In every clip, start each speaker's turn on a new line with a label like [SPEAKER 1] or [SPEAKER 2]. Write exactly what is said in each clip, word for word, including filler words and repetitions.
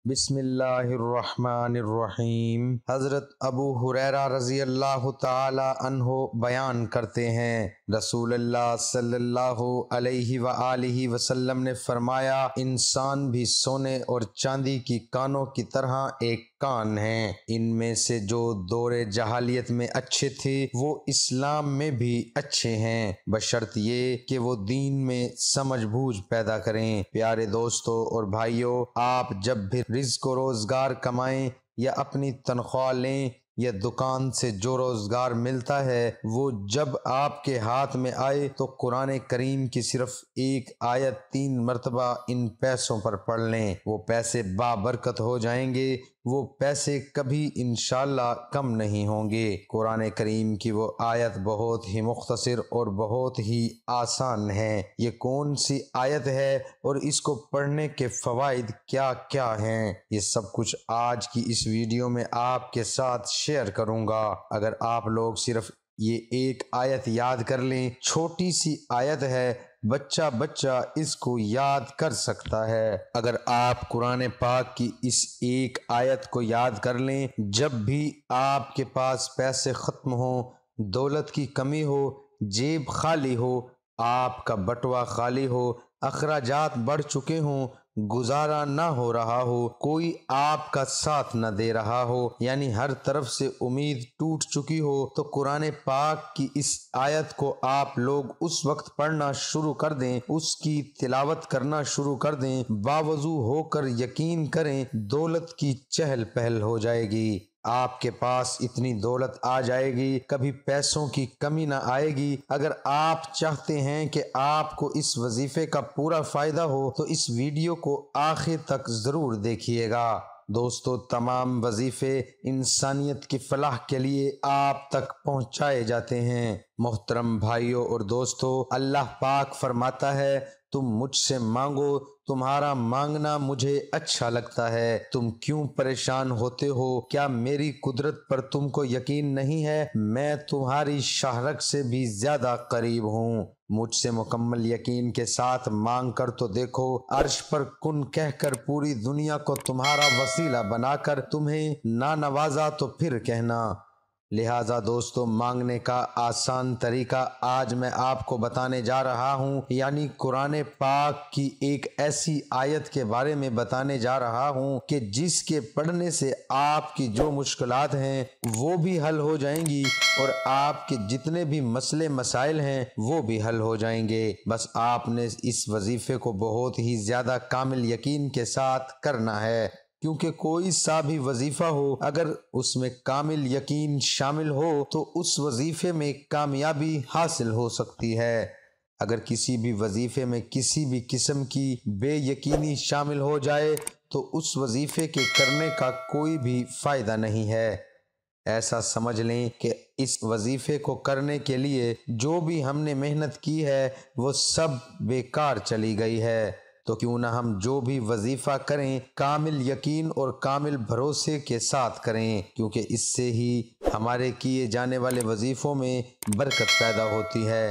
[SPEAKER 1] بسم اللہ الرحمن الرحیم۔ حضرت ابو ہریرہ رضی اللہ تعالی عنہ بیان کرتے ہیں، رسول اللہ صلی اللہ علیہ وآلہ وسلم نے فرمایا، انسان بھی سونے اور چاندی کی کانوں کی طرح ایک کان ہیں، ان میں سے جو دور جہالیت میں اچھے تھے وہ اسلام میں بھی اچھے ہیں، بشرط یہ کہ وہ دین میں سمجھ بوجھ پیدا کریں۔ پیارے دوستو اور بھائیو، آپ جب بھی رزق و روزگار کمائیں یا اپنی تنخواہ لیں یا دکان سے جو روزگار ملتا ہے وہ جب آپ کے ہاتھ میں آئے تو قرآن کریم کی صرف ایک آیت تین مرتبہ ان پیسوں پر پڑھ لیں، وہ پیسے بابرکت ہو جائیں گے، وہ پیسے کبھی انشاءاللہ کم نہیں ہوں گے۔ قرآن کریم کی وہ آیت بہت ہی مختصر اور بہت ہی آسان ہے۔ یہ کون سی آیت ہے اور اس کو پڑھنے کے فوائد کیا کیا ہیں، یہ سب کچھ آج کی اس ویڈیو میں آپ کے ساتھ شیئر کروں گا۔ اگر آپ لوگ صرف یہ ایک آیت یاد کر لیں، چھوٹی سی آیت ہے، بچہ بچہ اس کو یاد کر سکتا ہے۔ اگر آپ قرآن پاک کی اس ایک آیت کو یاد کر لیں، جب بھی آپ کے پاس پیسے ختم ہوں، دولت کی کمی ہو، جیب خالی ہو، آپ کا بٹوا خالی ہو، اخراجات بڑھ چکے ہوں، گزارا نہ ہو رہا ہو، کوئی آپ کا ساتھ نہ دے رہا ہو، یعنی ہر طرف سے امید ٹوٹ چکی ہو، تو قرآن پاک کی اس آیت کو آپ لوگ اس وقت پڑھنا شروع کر دیں، اس کی تلاوت کرنا شروع کر دیں، باوضو ہو کر یقین کریں دولت کی چہل پہل ہو جائے گی، آپ کے پاس اتنی دولت آ جائے گی، کبھی پیسوں کی کمی نہ آئے گی۔ اگر آپ چاہتے ہیں کہ آپ کو اس وظیفے کا پورا فائدہ ہو تو اس ویڈیو کو آخر تک ضرور دیکھیے گا۔ دوستو، تمام وظیفے انسانیت کی فلاح کے لیے آپ تک پہنچائے جاتے ہیں۔ محترم بھائیوں اور دوستو، اللہ پاک فرماتا ہے، تم مجھ سے مانگو، تمہارا مانگنا مجھے اچھا لگتا ہے، تم کیوں پریشان ہوتے ہو؟ کیا میری قدرت پر تم کو یقین نہیں ہے؟ میں تمہاری شاہرگ سے بھی زیادہ قریب ہوں، مجھ سے مکمل یقین کے ساتھ مانگ کر تو دیکھو، عرش پر کن کہہ کر پوری دنیا کو تمہارا وسیلہ بنا کر تمہیں نہ نوازا تو پھر کہنا۔ لہٰذا دوستو، مانگنے کا آسان طریقہ آج میں آپ کو بتانے جا رہا ہوں، یعنی قرآن پاک کی ایک ایسی آیت کے بارے میں بتانے جا رہا ہوں کہ جس کے پڑھنے سے آپ کی جو مشکلات ہیں وہ بھی حل ہو جائیں گی اور آپ کے جتنے بھی مسئلے مسائل ہیں وہ بھی حل ہو جائیں گے۔ بس آپ نے اس وظیفے کو بہت ہی زیادہ کامل یقین کے ساتھ کرنا ہے، کیونکہ کوئی سا بھی وظیفہ ہو، اگر اس میں کامل یقین شامل ہو تو اس وظیفے میں کامیابی حاصل ہو سکتی ہے۔ اگر کسی بھی وظیفے میں کسی بھی قسم کی بے یقینی شامل ہو جائے تو اس وظیفے کے کرنے کا کوئی بھی فائدہ نہیں ہے۔ ایسا سمجھ لیں کہ اس وظیفے کو کرنے کے لیے جو بھی ہم نے محنت کی ہے وہ سب بیکار چلی گئی ہے۔ تو کیوں نہ ہم جو بھی وظیفہ کریں کامل یقین اور کامل بھروسے کے ساتھ کریں، کیونکہ اس سے ہی ہمارے کیے جانے والے وظیفوں میں برکت پیدا ہوتی ہے۔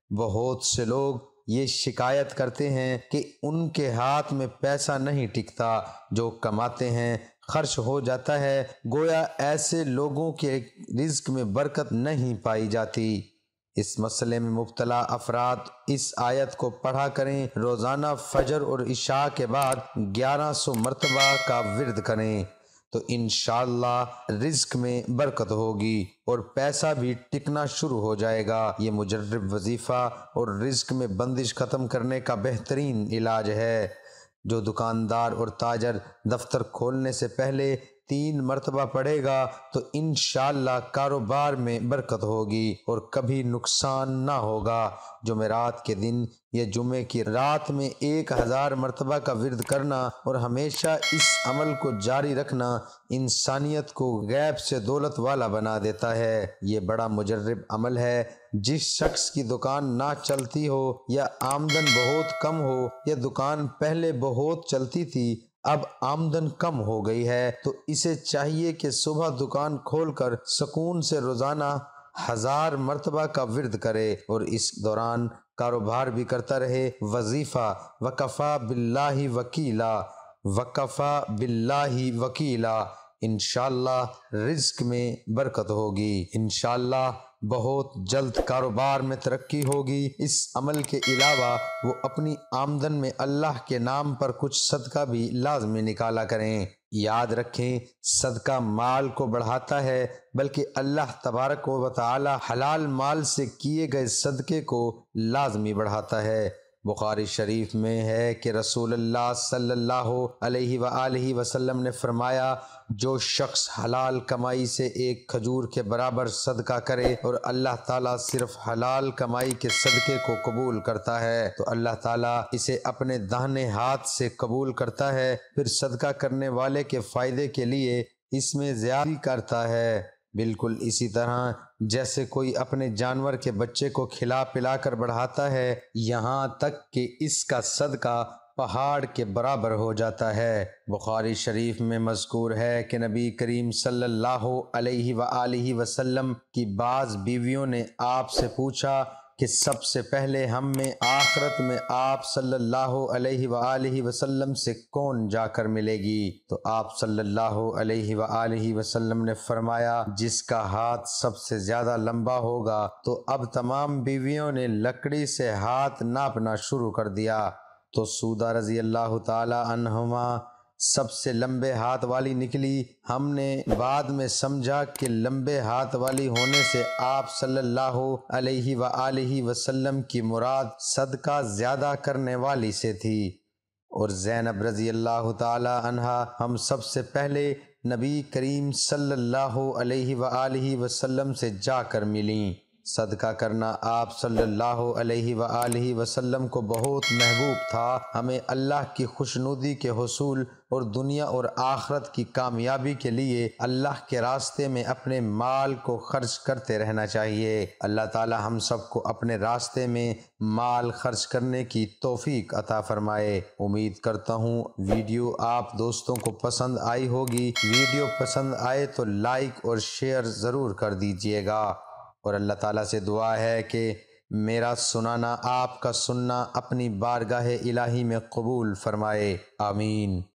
[SPEAKER 1] بہت سے لوگ یہ شکایت کرتے ہیں کہ ان کے ہاتھ میں پیسہ نہیں ٹکتا، جو کماتے ہیں خرچ ہو جاتا ہے، گویا ایسے لوگوں کے رزق میں برکت نہیں پائی جاتی۔ اس مسئلے میں مبتلا افراد اس آیت کو پڑھا کریں، روزانہ فجر اور عشاء کے بعد گیارہ سو مرتبہ کا ورد کریں تو انشاءاللہ رزق میں برکت ہوگی اور پیسہ بھی ٹکنا شروع ہو جائے گا۔ یہ مجرب وظیفہ اور رزق میں بندش ختم کرنے کا بہترین علاج ہے۔ جو دکاندار اور تاجر دفتر کھولنے سے پہلے تین مرتبہ پڑھے گا تو انشاءاللہ کاروبار میں برکت ہوگی اور کبھی نقصان نہ ہوگا۔ جمعرات کے دن یا جمعے کی رات میں ایک ہزار مرتبہ کا ورد کرنا اور ہمیشہ اس عمل کو جاری رکھنا انسانیت کو غیب سے دولت والا بنا دیتا ہے۔ یہ بڑا مجرب عمل ہے۔ جس شخص کی دکان نہ چلتی ہو یا آمدن بہت کم ہو یا دکان پہلے بہت چلتی تھی اب آمدن کم ہو گئی ہے تو اسے چاہیے کہ صبح دکان کھول کر سکون سے روزانہ ہزار مرتبہ کا ورد کرے اور اس دوران کاروبار بھی کرتا رہے۔ وظیفہ وکفا باللہ وکیلا، وکفا باللہ وکیلا، انشاءاللہ رزق میں برکت ہوگی، انشاءاللہ بہت جلد کاروبار میں ترقی ہوگی۔ اس عمل کے علاوہ وہ اپنی آمدن میں اللہ کے نام پر کچھ صدقہ بھی لازمی نکالا کریں۔ یاد رکھیں، صدقہ مال کو بڑھاتا ہے، بلکہ اللہ تبارک و تعالی حلال مال سے کیے گئے صدقے کو لازمی بڑھاتا ہے۔ بخاری شریف میں ہے کہ رسول اللہ صلی اللہ علیہ وآلہ وسلم نے فرمایا، جو شخص حلال کمائی سے ایک کھجور کے برابر صدقہ کرے اور اللہ تعالیٰ صرف حلال کمائی کے صدقے کو قبول کرتا ہے تو اللہ تعالیٰ اسے اپنے داہنے ہاتھ سے قبول کرتا ہے، پھر صدقہ کرنے والے کے فائدے کے لیے اس میں زیادتی کرتا ہے۔ بالکل اسی طرح جیسے کوئی اپنے جانور کے بچے کو کھلا پلا کر بڑھاتا ہے، یہاں تک کہ اس کا صدقہ پہاڑ کے برابر ہو جاتا ہے۔ بخاری شریف میں مذکور ہے کہ نبی کریم صلی اللہ علیہ وآلہ وسلم کی بعض بیویوں نے آپ سے پوچھا کہ سب سے پہلے ہم میں آخرت میں آپ صلی اللہ علیہ وآلہ وسلم سے کون جا کر ملے گی؟ تو آپ صلی اللہ علیہ وآلہ وسلم نے فرمایا، جس کا ہاتھ سب سے زیادہ لمبا ہوگا۔ تو اب تمام بیویوں نے لکڑی سے ہاتھ ناپنا شروع کر دیا، تو سودہ رضی اللہ تعالی عنہما سب سے لمبے ہاتھ والی نکلی۔ ہم نے بعد میں سمجھا کہ لمبے ہاتھ والی ہونے سے آپ صلی اللہ علیہ وآلہ وسلم کی مراد صدقہ زیادہ کرنے والی سے تھی، اور زینب رضی اللہ تعالی عنہا ہم سب سے پہلے نبی کریم صلی اللہ علیہ وآلہ وسلم سے جا کر ملیں۔ صدقہ کرنا آپ صلی اللہ علیہ وآلہ وسلم کو بہت محبوب تھا۔ ہمیں اللہ کی خوشنودی کے حصول اور دنیا اور آخرت کی کامیابی کے لیے اللہ کے راستے میں اپنے مال کو خرچ کرتے رہنا چاہیے۔ اللہ تعالی ہم سب کو اپنے راستے میں مال خرچ کرنے کی توفیق عطا فرمائے۔ امید کرتا ہوں ویڈیو آپ دوستوں کو پسند آئی ہوگی۔ ویڈیو پسند آئے تو لائک اور شیئر ضرور کر دیجیے گا، اور اللہ تعالیٰ سے دعا ہے کہ میرا سنانا آپ کا سننا اپنی بارگاہ الہی میں قبول فرمائے، آمین۔